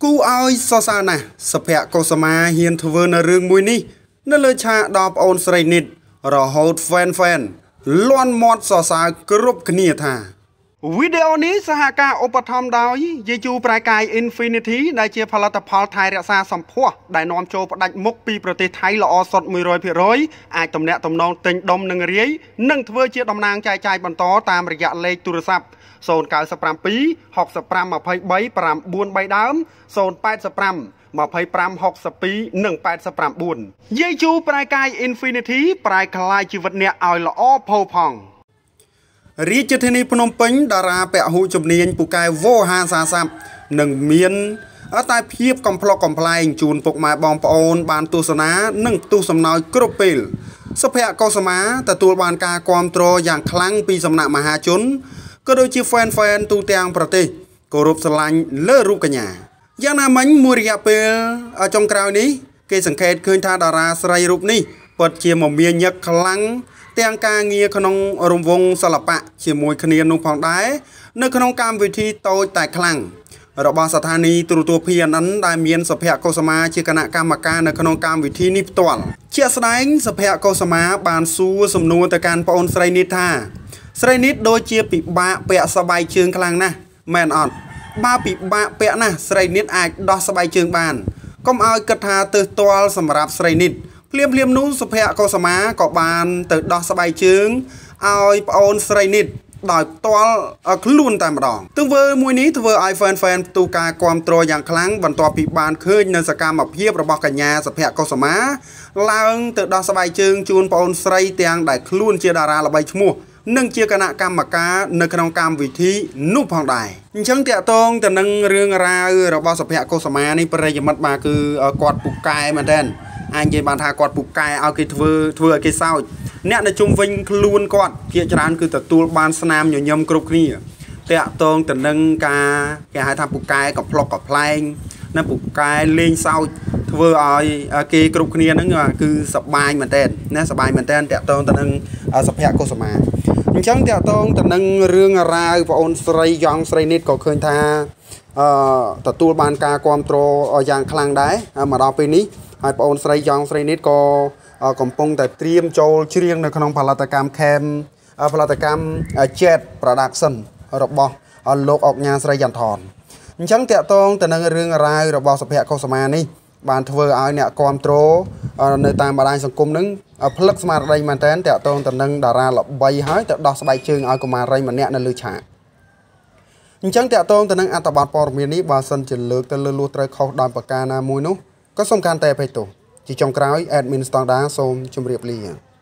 គូឲ្យសរសើរណាស់សុភ័ក្រកុសមាហ៊ានធ្វើនៅរឿងមួយនេះនៅលើឆាកដល់ប្អូនស្រីនិតរហូតហ្វេនលាន់មាត់សរសើរគ្រប់គ្នាថាវីដេអូនេះសហការឧបត្ថម្ភដោយយាយជូប្រែកាយ Infinity ដែលជាផលិតផលថែរក្សាសម្ផស្សដែលនាំចូលផ្ដាច់មុខពីប្រទេសថៃល្អសុទ្ធ 100% អាចទំនាក់ទំនងទិញដុំនឹងរាយនិងធ្វើជាតំណាងចែកចាយបន្តតាមរយៈលេខទូរស័ព្ទ097 65 23 9 ដើម085 25 62 និង 89 យាយជូប្រែកាយ Infinity ប្រែក្លាយជីវិតអ្នកឲ្យល្អផូរផង់រាជធានីភ្នំពេញតារាពហុជំនាញពូកែវោហាសាស័ព្ទនឹងមានតែភាពកំប្លុកកំប្លែងជូនពុកម៉ែបងប្អូនបានទស្សនានិងទស្សនាគ្រប់ពេលសុភ័ក្រកុសមាទទួលបានការគាំទ្រយ៉ាងខ្លាំងពីសំណាក់មហាជនក៏ដូចជាហ្វេនទូទាំងប្រទេសគោរពស្រឡាញ់លើរូបកញ្ញាយ៉ាងណាមិញមួយរយៈពេលចុងក្រោយនេះគេសង្កេតឃើញថាតារាស្រីរូបនេះពិតជាមមាញឹកខ្លាំងទាំងការងារក្នុងរង្វង់សិល្បៈជាមួយគ្នានោះផងដែរនៅក្នុងកម្មវិធីតូចតែខ្លាំងរបស់ស្ថានីយ៍ទូរទស្សន៍ PNN ដែលមានសុភ័ក្រកុសមាជាគណៈកម្មការនៅក្នុងកម្មវិធីនេះផ្ទាល់ជាក់ស្ដែងសុភ័ក្រកុសមាបានសួរសំណួរទៅកាន់ប្អូនស្រីនេះថាស្រីនេះដូចជាពិបាកពាក់ស្បែកជើងខ្លាំងណាស់មែនអត់បើពិបាកពាក់ណាស់ស្រីនេះអាចដោះស្បែកជើងបានកុំឲ្យគិតថាទើសទាល់សម្រាប់ស្រីនេះភ្លាមនោះសុភ័ក្រកុសមាក៏បានទៅដោះស្បែកជើងឲ្យប្អូនស្រីនេះដោយផ្ទាល់ខ្លួនតែម្ដងទង្វើមួយនេះធ្វើឲ្យហ្វេនផ្ទុះការគាំទ្រយ៉ាងខ្លាំងបន្ទាប់ពីបានឃើញនៅសកម្មភាពរបស់កញ្ញាសុភ័ក្រកុសមាឡើងទៅដោះស្បែកជើងជូនប្អូនស្រីទាំងដែលខ្លួនជាតារាល្បីឈ្មោះនិងជាគណៈកម្មការនៅក្នុងកម្មវិធីនោះផងដែរអញ្ចឹងតាក់ទងទៅនឹងរឿងរ៉ាវរបស់សុភ័ក្រកុសមានេះប្រិយមិត្តបាទគឺគាត់ពូកែមែនតើអាចនិយាយបានថាគាត់ពូកែឲ្យគេធ្វើឲ្យគេសោចអ្នកនៅជុំវិញខ្លួនគាត់ជាច្រើនគឺទទួលបានស្នាមញញឹមគ្រប់គ្នាតាក់ទងទៅនឹងការគេហៅថាពូកែកំប្លុកកំប្លែងណាពូកែលេងសើចធ្វើឲ្យគេគ្រប់គ្នាហ្នឹងគឺសប្បាយមែនតើណាសប្បាយមែនតើតាក់ទងទៅនឹងសុភ័ក្រកុសមាអញ្ចឹងតាក់ទងទៅនឹងរឿងរ៉ាវបងអូនស្រីយ៉ងស្រីនេះក៏ឃើញថាទទួលបានការគាំទ្រយ៉ាងខ្លាំងដែរមកដល់ពេលនេះហើយបងអូនស្រីយ៉ងស្រីនេះក៏កំពុងតែត្រៀមចូលច្រៀងនៅក្នុងផលិតកម្ម Jet Production របស់លោកអុកញ៉ាស្រីយ៉ាន់ថនអញ្ចឹងតាក់ទងទៅនឹងរឿងរ៉ាវរបស់សុភ័ក្រកុសមានេះបានធ្វើឲ្យអ្នកគាំទ្រនៅតាមបណ្ដាញសង្គមនឹងផ្លឹកស្មារតីមែនតើតាក់ទងទៅនឹងតារាល្បីហើយទៅដោះស្បែកជើងឲ្យកុមារីម្នាក់នៅលើឆាកអញ្ចឹងតាក់ទងទៅនឹងអត្ថបទព័ត៌មាននេះបើសិនជាលើកទៅលើលួសត្រូវខុសដោយប្រការណាមួយនោះក៏សូមកាន់តែអភ័យទោសជាចុងក្រោយ Admin Standard សូមជម្រាបលា